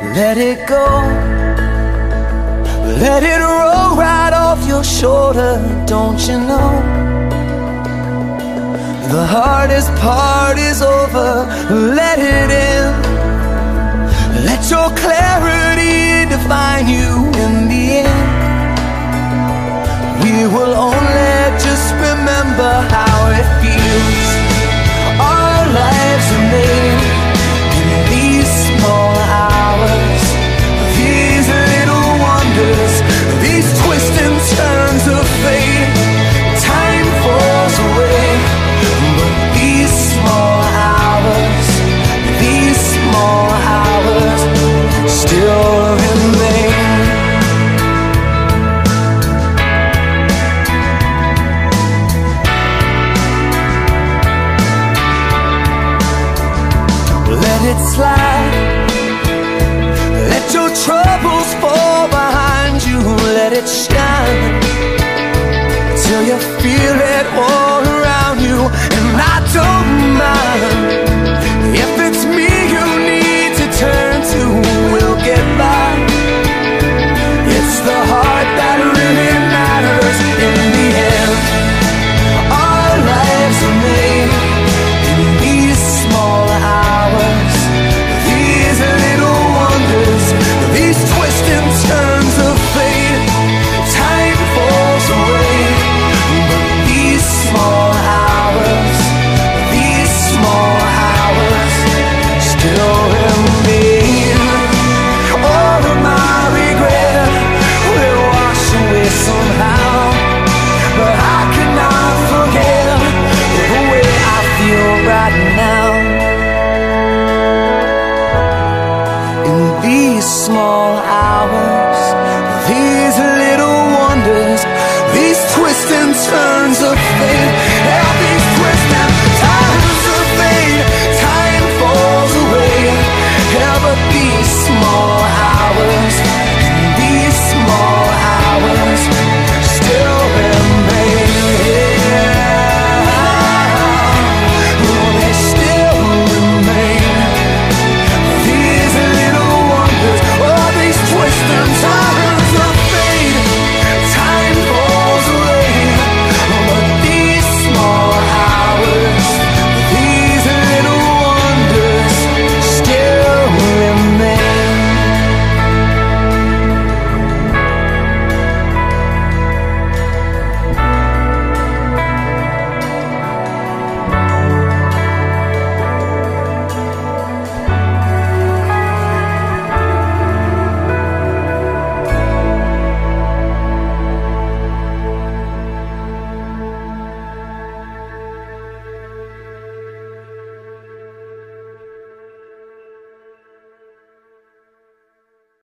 Let it go, let it roll right off your shoulder. Don't you know the hardest part is over? Let it in. Let your clarity define you in the end. We will only just remember how it feels. Our lives are made in these small hours, these little wonders, these twists and turns of fate. Time falls away, but these small hours, these small hours still remain. Let it slide, let your troubles fall behind you. Let it shine till you feel it all around you. And I don't mind if it's me you need to turn to. We'll get by. It's the heart that really matters in the end. Our lives are made in these small hours, these little wonders, these twists and turns of fate. Time falls away, but these small hours, these small hours still remain. All of my regret will wash away somehow, but I cannot forget the way I feel right now. In these small hours, these little wonders, these twists and turns of